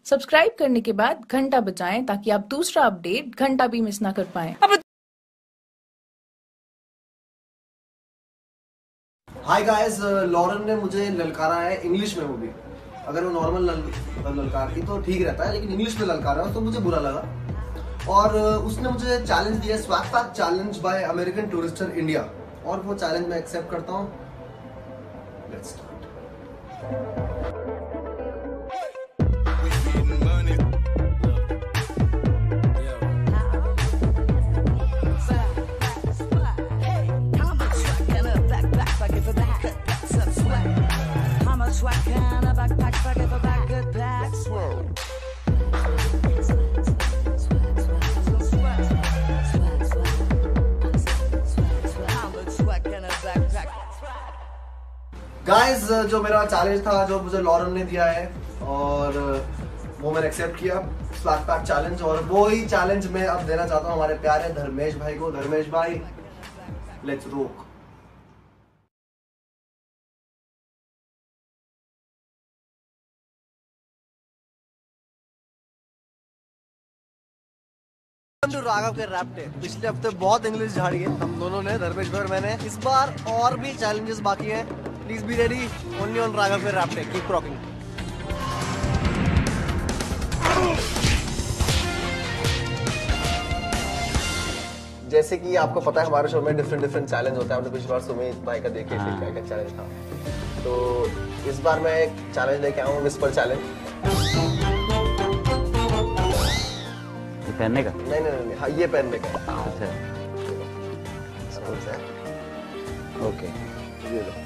Subscribe करने के बाद घंटा बजाएं ताकि आप दूसरा अपडेट घंटा भी मिस ना कर पाएं। हाय गाइस, लॉरेन ने मुझे ललकारा है इंग्लिश में। वो भी अगर वो नॉर्मल ललकारती तो ठीक रहता है, लेकिन इंग्लिश में ललकारा है तो मुझे बुरा लगा। और उसने मुझे चैलेंज दिया, swag pack challenge by American Tourister India, और वो चैलेंज मैं एक्सेप्ट करता हूँ। Let's start. गाइस, जो मेरा चैलेंज था, जो मुझे लॉरेन ने दिया है, और वो मैंने एक्सेप्ट किया, स्वैग पैक चैलेंज। और वो ही चैलेंज मैं अब देना चाहता हूँ हमारे प्यारे धर्मेश भाई को। धर्मेश भाई, लेट्स रॉक। राघव के रैप डे। पिछले हफ्ते बहुत इंग्लिश झाड़ी है हम दोनों ने, धर्मेश भाई और मैंने। इस बार और भी चैलेंजेस बाकी हैं। Please be ready, only on Raghav के रैप डे। Keep rocking. जैसे कि आपको पता है, हमारे शो में डिफरेंट चैलेंज होता है। हमने पिछली बार सुमित भाई का देखे थे क्या चैलेंज था, तो इस बार मैं एक चैलेंज लेके आया हूँ, विस्पर चैलेंज। पहनने का? नहीं, हाँ ये पहनने का। अच्छा, ओके, ये लो।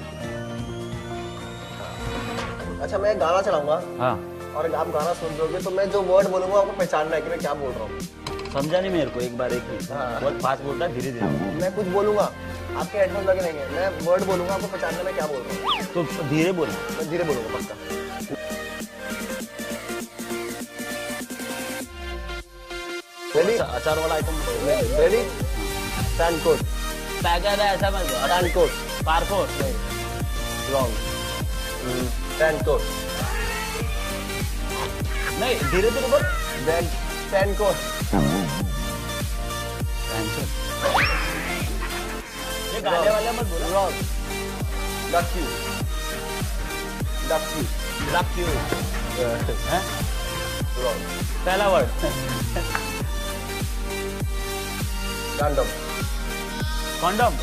अच्छा, मैं गाना चलाऊंगा। हाँ, और आप गाना सुन लोगे तो मैं जो वर्ड बोलूंगा आपको पहचानना है कि मैं क्या बोल रहा हूँ। समझा नहीं मेरे को, एक बार एक बहुत फास्ट बोलता है, धीरे धीरे। मैं कुछ बोलूंगा, आपके हेडफोन लगे रहेंगे, मैं वर्ड बोलूंगा, आपको पहचानना मैं क्या बोल रहा हूँ। तो धीरे बोल। मैं धीरे बोलूंगा पक्का। रेडी? अचार वाला item. Ready? Sand coat. Packet है ऐसा मत बोल। Sand coat. पारकोट। नहीं, रॉन्ग। Sand coat. नहीं, धीरे धीरे बोल। Sand coat. ये गाने वाले मत बोल। Wrong. Duck you. Duck you. Duck you. हैं? रॉन्ग। पहला वर्ड। कंडम। कॉन्डम।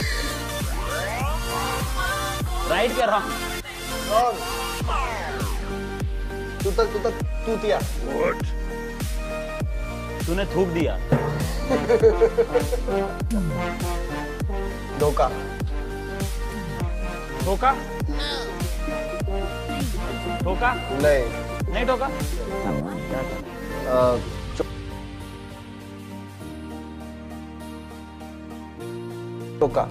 राइट क्या रॉन्ग? रॉन्ग। तूतिया। तूने थूक दिया। धोखा। धोखा? धोखा? नहीं धोखा। धोखा।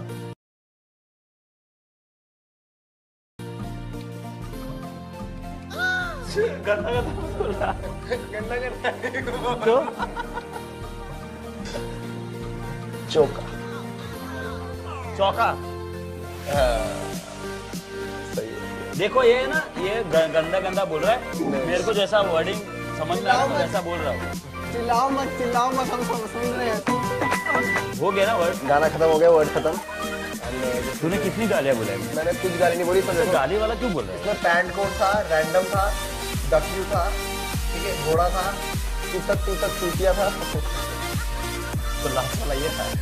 गंदा बोला। तो चौका। चौका। सही है। देखो ये ना, ये गंदा बोल रहा है। मेरे को जैसा वर्डिंग समझ में आ रहा है वैसा बोल रहा हूँ। चिल्लाओ मत, हम सुन रहे हैं। हो गया ना वर्ड? गाना खत्म हो गया, वर्ड खत्म। तूने कितनी गालियाँ बोला? मैंने कुछ गाली नहीं बोली, पर गाली वाला क्यों बोल रहा है? इसमें पैंट कोट था, रैंडम था, डब्ल्यू था, ठीक है, घोड़ा था, तूतक चूतिया था, तो लास्ट वाला ये था।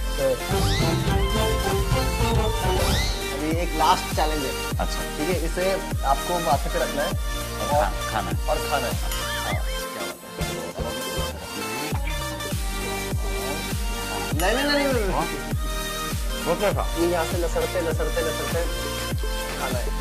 अभी एक लास्ट चैलेंज है। अच्छा, ठीक है, इसे आपको माथे पे रखना है और खाना है। नहीं। ओके था। ये यहाँ से लसड़ते खाना है।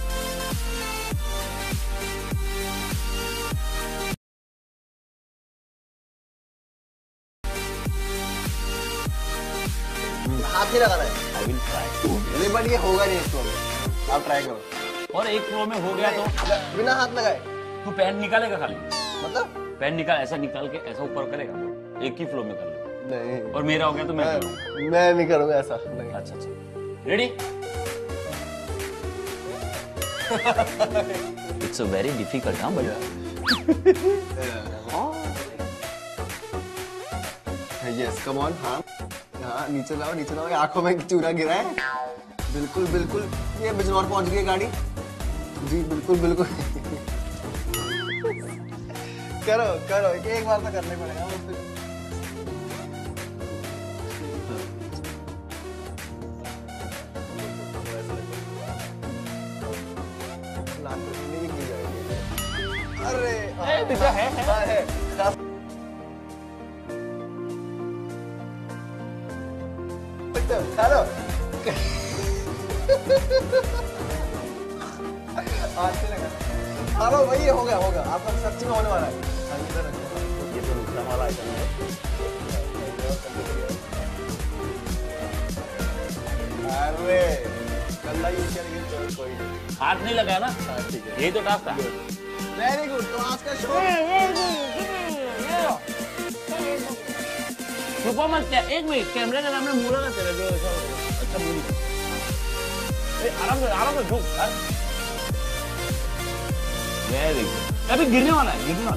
हाथ ही लगाना है। I will try. नहीं, बट ये होगा नहीं इस फ्लो में। आप ट्राई करो। और एक फ्लो में हो गया तो बिना हाथ लगाए। तू पैंट निकालेगा खाली? मतलब पैंट ऐसा निकाल के ऐसा ऊपर करेगा, एक ही फ्लो में कर ले। नहीं, और मेरा हो गया तो मैं नहीं करूंगा ऐसा। नहीं। अच्छा, ready? It's a very difficult, huh? But yes come on. हाँ हाँ नीचे लाओ नीचे लाओ, आंखों में चूरा गिरा है। बिल्कुल बिल्कुल, ये बिजनौर पहुंच गई गाड़ी जी। बिल्कुल बिल्कुल करो करो, एक बार तो करने पड़ेगा। अरे है हेलो हेलो भाई, ये हो गया आपका सच्ची में होने वाला है। ये तो नुकसान वाला आइटम है। अरे कल्ला यूज करेंगे तो कोई नहीं। हाथ नहीं लगा ना? ठीक है, यही तो टास्क था। Very good. तो आज का शो परफॉर्मेंस क्या? एक मिनट, कैमरे के सामने मुड़ा ना तेरे जो अच्छा बोली। आराम से झुक। Very good. अभी गिरने वाला है।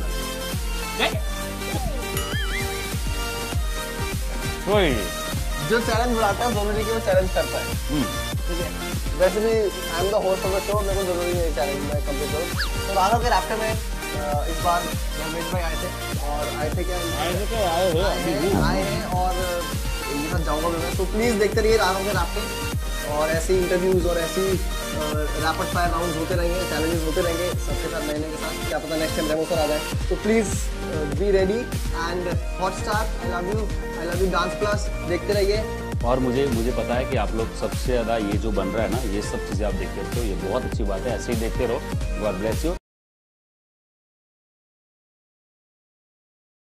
कोई जो चैलेंज बुलाता है जरूरी नहीं कि वो चैलेंज करता है। ठीक है, वैसे भी I am the host of the show, मेरे को जरूरी नहीं चैलेंज में कंप्लीट करूँ। तो राघव के राफ्टर में इस बार धर्मेश भाई आए थे, और आए थे आए हैं और इनके साथ जाऊंगा मैं। तो प्लीज देखते रहिए राघव के राफ्टर, और ऐसी इंटरव्यूज और ऐसी रैपिड फायर राउंड होते रहेंगे, चैलेंजेस होते रहेंगे सबके साथ, नए के साथ। क्या पता नेक्स्ट टाइम रेमो सर आ जाए। तो please be ready and Hotstar I love you dance plus देखते रहिए। और मुझे पता है कि आप लोग सबसे ज्यादा ये जो बन रहा है ना, ये सब चीजें आप देखते रहते हो, ये बहुत अच्छी बात है। ऐसे ही देखते रहो। God bless you.